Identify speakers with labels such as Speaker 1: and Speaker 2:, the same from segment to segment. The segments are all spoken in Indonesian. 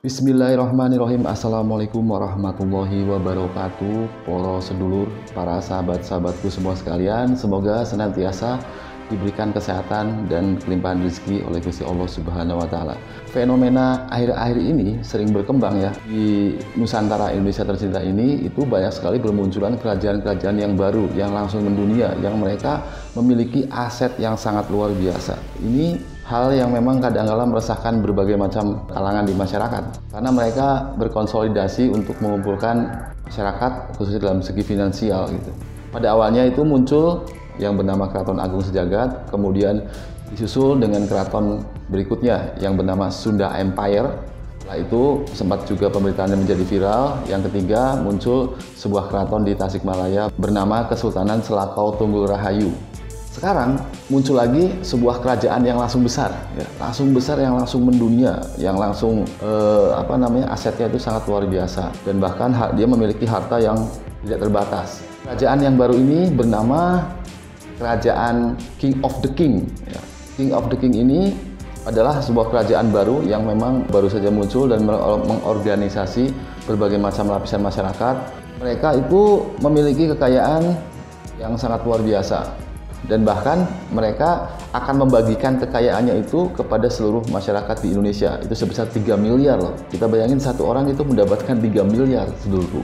Speaker 1: Bismillahirrahmanirrahim. Assalamualaikum warahmatullahi wabarakatuh. Para sedulur, para sahabat-sahabatku semua sekalian, semoga senantiasa diberikan kesehatan dan kelimpahan rezeki oleh Gusti Allah Subhanahu wa taala. Fenomena akhir-akhir ini sering berkembang ya di Nusantara Indonesia tercinta ini, itu banyak sekali bermunculan kerajaan-kerajaan yang baru yang langsung mendunia, yang mereka memiliki aset yang sangat luar biasa. Ini hal yang memang kadang-kala meresahkan berbagai macam kalangan di masyarakat, karena mereka berkonsolidasi untuk mengumpulkan masyarakat khususnya dalam segi finansial gitu. Pada awalnya itu muncul yang bernama Keraton Agung Sejagat, kemudian disusul dengan keraton berikutnya yang bernama Sunda Empire. Setelah itu sempat juga pemberitaannya menjadi viral. Yang ketiga muncul sebuah keraton di Tasikmalaya bernama Kesultanan Selakau Tunggul Rahayu. Sekarang muncul lagi sebuah kerajaan yang langsung besar, ya, yang langsung mendunia, yang langsung asetnya itu sangat luar biasa, dan bahkan dia memiliki harta yang tidak terbatas. Kerajaan yang baru ini bernama Kerajaan King of the King. Ya. King of the King ini adalah sebuah kerajaan baru yang memang baru saja muncul dan mengorganisasi berbagai macam lapisan masyarakat. Mereka itu memiliki kekayaan yang sangat luar biasa. Dan bahkan mereka akan membagikan kekayaannya itu kepada seluruh masyarakat di Indonesia. Itu sebesar 3 miliar loh. Kita bayangin satu orang itu mendapatkan 3 miliar seluruh.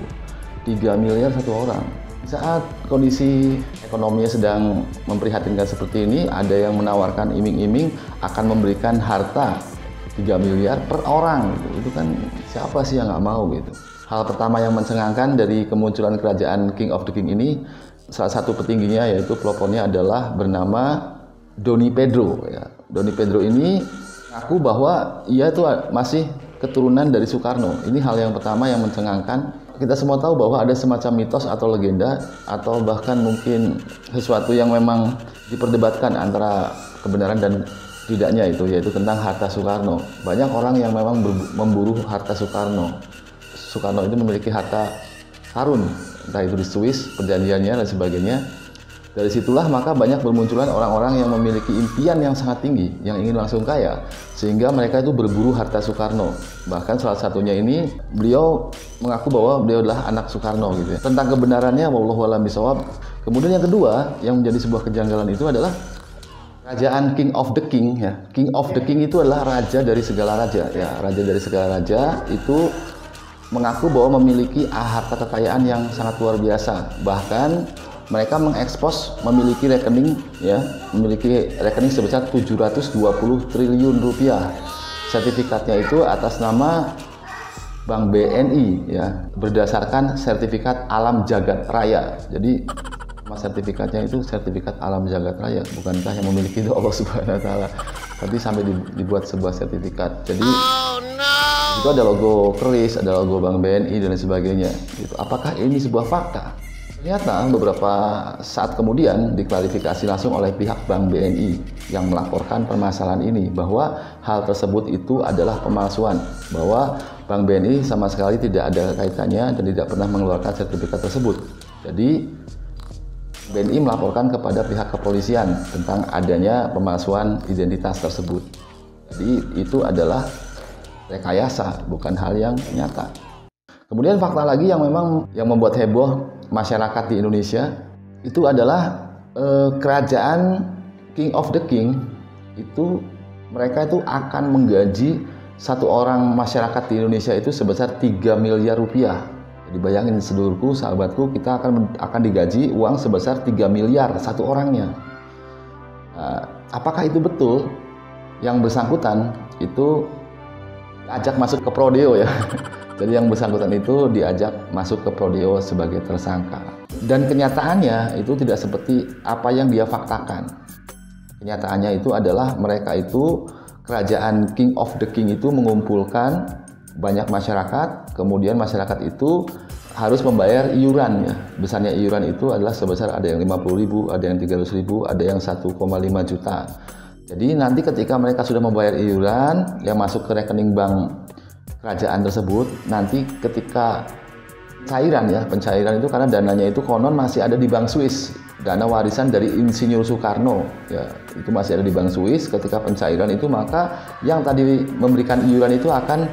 Speaker 1: 3 miliar satu orang. Saat kondisi ekonominya sedang memprihatinkan seperti ini, ada yang menawarkan iming-iming akan memberikan harta 3 miliar per orang. Itu kan siapa sih yang nggak mau gitu. Hal pertama yang mencengangkan dari kemunculan kerajaan King of the King ini, salah satu petingginya yaitu pelopornya adalah bernama Doni Pedro. Ya. Doni Pedro ini mengaku bahwa ia itu masih keturunan dari Soekarno. Ini hal yang pertama yang mencengangkan. Kita semua tahu bahwa ada semacam mitos atau legenda atau bahkan mungkin sesuatu yang memang diperdebatkan antara kebenaran dan tidaknya itu, yaitu tentang harta Soekarno. Banyak orang yang memang memburu harta Soekarno. Soekarno itu memiliki harta karun, entah itu di Swiss, perjanjiannya dan sebagainya. Dari situlah maka banyak bermunculan orang-orang yang memiliki impian yang sangat tinggi, yang ingin langsung kaya, sehingga mereka itu berburu harta Soekarno. Bahkan salah satunya ini, beliau mengaku bahwa beliau adalah anak Soekarno gitu ya. Tentang kebenarannya, wallahu a'lam bishawab. Kemudian yang kedua, yang menjadi sebuah kejanggalan itu adalah kerajaan King of the King ya. King of the King itu adalah raja dari segala raja ya. Raja dari segala raja itu mengaku bahwa memiliki harta kekayaan yang sangat luar biasa. Bahkan mereka mengekspos memiliki rekening sebesar 720 triliun rupiah. Sertifikatnya itu atas nama Bank BNI ya, berdasarkan sertifikat Alam Jagat Raya. Jadi nama sertifikatnya itu sertifikat Alam Jagat Raya, bukankah yang memiliki itu Allah Subhanahu wa taala. Tapi sampai dibuat sebuah sertifikat. Jadi itu ada logo keris, ada logo Bank BNI dan sebagainya. Gitu. Apakah ini sebuah fakta? Ternyata beberapa saat kemudian diklarifikasi langsung oleh pihak Bank BNI yang melaporkan permasalahan ini, bahwa hal tersebut itu adalah pemalsuan, bahwa Bank BNI sama sekali tidak ada kaitannya dan tidak pernah mengeluarkan sertifikat tersebut. Jadi BNI melaporkan kepada pihak kepolisian tentang adanya pemalsuan identitas tersebut. Jadi itu adalah rekayasa, bukan hal yang nyata. Kemudian fakta lagi yang memang yang membuat heboh masyarakat di Indonesia itu adalah kerajaan King of the King itu, mereka itu akan menggaji satu orang masyarakat di Indonesia itu sebesar 3 miliar rupiah. Jadi bayangin sedulurku, sahabatku, kita akan digaji uang sebesar 3 miliar satu orangnya. Apakah itu betul? Yang bersangkutan itu diajak masuk ke prodeo ya. Jadi yang bersangkutan itu diajak masuk ke prodeo sebagai tersangka. Dan kenyataannya itu tidak seperti apa yang dia faktakan. Kenyataannya itu adalah mereka itu, kerajaan King of the King itu mengumpulkan banyak masyarakat, kemudian masyarakat itu harus membayar iuran ya. Besarnya iuran itu adalah sebesar ada yang 50.000, ada yang 300.000, ada yang 1,5 juta. Jadi nanti ketika mereka sudah membayar iuran yang masuk ke rekening bank kerajaan tersebut, nanti ketika pencairan itu, karena dananya itu konon masih ada di Bank Swiss, dana warisan dari Insinyur Soekarno ya, itu masih ada di Bank Swiss. Ketika pencairan itu, maka yang tadi memberikan iuran itu akan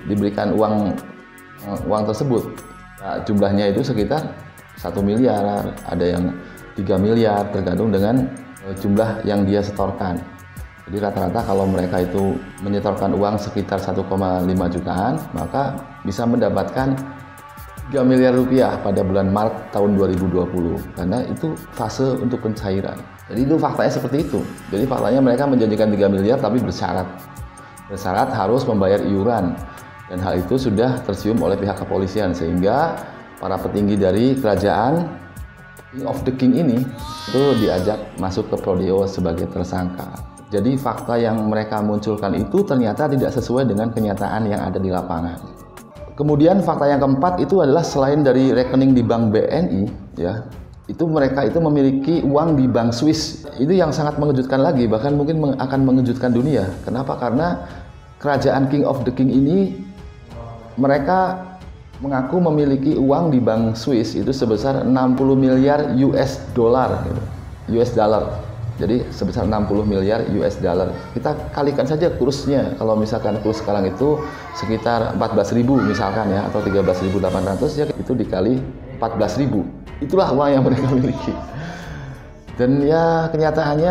Speaker 1: diberikan uang tersebut. Nah, jumlahnya itu sekitar 1 miliar, ada yang 3 miliar, tergantung dengan jumlah yang dia setorkan. Jadi rata-rata kalau mereka itu menyetorkan uang sekitar 1,5 jutaan, maka bisa mendapatkan 3 miliar rupiah pada bulan Maret tahun 2020, karena itu fase untuk pencairan. Jadi itu faktanya seperti itu. Jadi faktanya mereka menjanjikan 3 miliar tapi bersyarat harus membayar iuran, dan hal itu sudah tersium oleh pihak kepolisian, sehingga para petinggi dari kerajaan King of the King ini itu diajak masuk ke Prodeo sebagai tersangka. Jadi fakta yang mereka munculkan itu ternyata tidak sesuai dengan kenyataan yang ada di lapangan. Kemudian fakta yang keempat itu adalah selain dari rekening di bank BNI, ya, itu mereka itu memiliki uang di bank Swiss. Itu yang sangat mengejutkan lagi, bahkan mungkin akan mengejutkan dunia. Kenapa? Karena kerajaan King of the King ini mereka mengaku memiliki uang di bank Swiss itu sebesar 60 miliar US dollar, gitu. US dollar. Jadi sebesar 60 miliar US dollar. Kita kalikan saja kursnya. Kalau misalkan kurs sekarang itu sekitar 14.000 misalkan ya, atau 13.800 ya, itu dikali 14.000. Itulah uang yang mereka miliki. Dan ya kenyataannya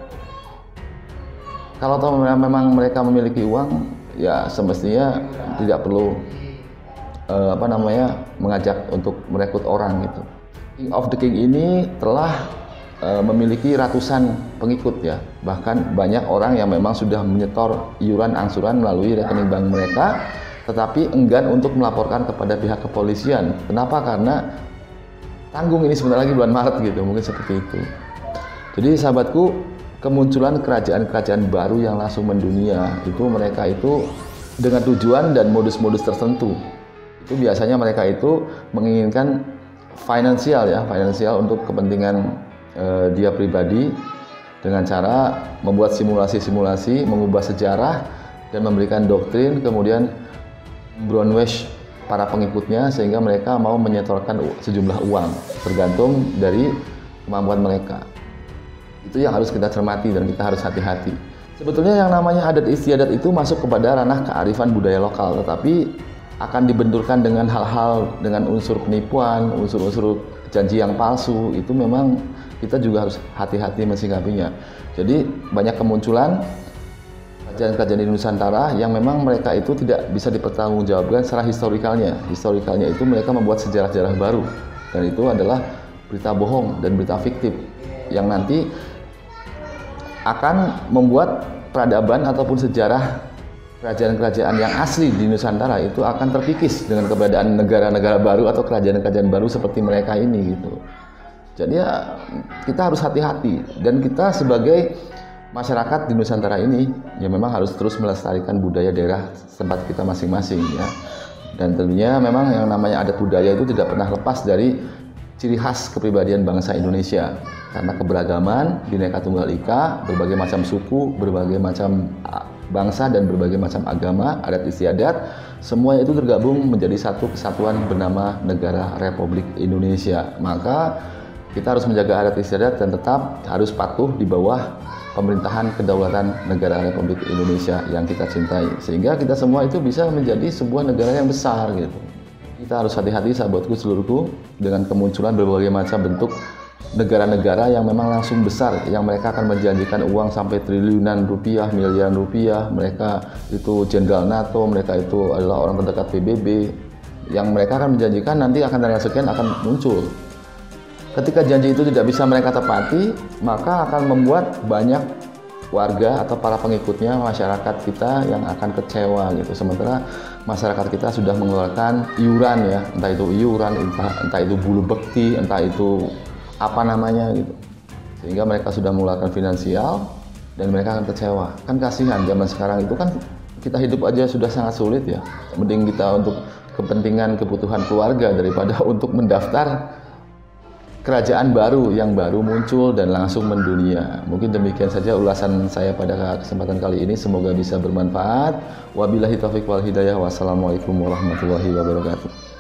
Speaker 1: kalau memang mereka memiliki uang, ya semestinya tidak perlu mengajak untuk merekrut orang gitu. King of the King ini telah memiliki ratusan pengikut ya, bahkan banyak orang yang memang sudah menyetor iuran angsuran melalui rekening bank mereka, tetapi enggan untuk melaporkan kepada pihak kepolisian. Kenapa? Karena tanggung, ini sebentar lagi bulan Maret gitu, mungkin seperti itu. Jadi sahabatku, kemunculan kerajaan-kerajaan baru yang langsung mendunia itu mereka itu dengan tujuan dan modus-modus tertentu. Itu biasanya mereka itu menginginkan finansial untuk kepentingan dia pribadi, dengan cara membuat simulasi-simulasi, mengubah sejarah dan memberikan doktrin, kemudian brainwash para pengikutnya sehingga mereka mau menyetorkan sejumlah uang tergantung dari kemampuan mereka. Itu yang harus kita cermati dan kita harus hati-hati. Sebetulnya yang namanya adat istiadat itu masuk kepada ranah kearifan budaya lokal, tetapi akan dibenturkan dengan hal-hal dengan unsur penipuan, unsur-unsur janji yang palsu. Itu memang kita juga harus hati-hati mensikapinya. Jadi banyak kemunculan kerajaan-kerajaan di Nusantara yang memang mereka itu tidak bisa dipertanggungjawabkan secara historikalnya. Historikalnya itu mereka membuat sejarah-sejarah baru, dan itu adalah berita bohong dan berita fiktif yang nanti akan membuat peradaban ataupun sejarah kerajaan-kerajaan yang asli di Nusantara itu akan terkikis dengan keberadaan negara-negara baru atau kerajaan-kerajaan baru seperti mereka ini gitu. Jadi ya kita harus hati-hati, dan kita sebagai masyarakat di Nusantara ini ya memang harus terus melestarikan budaya daerah tempat kita masing-masing ya. Dan tentunya memang yang namanya adat budaya itu tidak pernah lepas dari ciri khas kepribadian bangsa Indonesia. Karena keberagaman, Bhinneka Tunggal Ika, berbagai macam suku, berbagai macam bangsa dan berbagai macam agama, adat istiadat, semua itu tergabung menjadi satu kesatuan bernama Negara Republik Indonesia. Maka kita harus menjaga adat istiadat dan tetap harus patuh di bawah pemerintahan kedaulatan Negara Republik Indonesia yang kita cintai, sehingga kita semua itu bisa menjadi sebuah negara yang besar gitu. Kita harus hati-hati sahabatku seluruhku dengan kemunculan berbagai macam bentuk negara-negara yang memang langsung besar, yang mereka akan menjanjikan uang sampai triliunan rupiah, miliaran rupiah. Mereka itu jenderal NATO, mereka itu adalah orang terdekat PBB, yang mereka akan menjanjikan nanti akan tanggal sekian akan muncul. Ketika janji itu tidak bisa mereka tepati, maka akan membuat banyak warga atau para pengikutnya, masyarakat kita yang akan kecewa gitu. Sementara masyarakat kita sudah mengeluarkan iuran ya, entah itu iuran, entah itu bulu bekti, entah itu apa namanya gitu. Sehingga mereka sudah mengeluarkan finansial dan mereka akan kecewa. Kan kasihan, zaman sekarang itu kan kita hidup aja sudah sangat sulit ya. Mending kita untuk kepentingan kebutuhan keluarga daripada untuk mendaftar kerajaan baru yang baru muncul dan langsung mendunia. Mungkin demikian saja ulasan saya pada kesempatan kali ini. Semoga bisa bermanfaat. Wabillahi taufiq wal hidayah. Wassalamualaikum warahmatullahi wabarakatuh.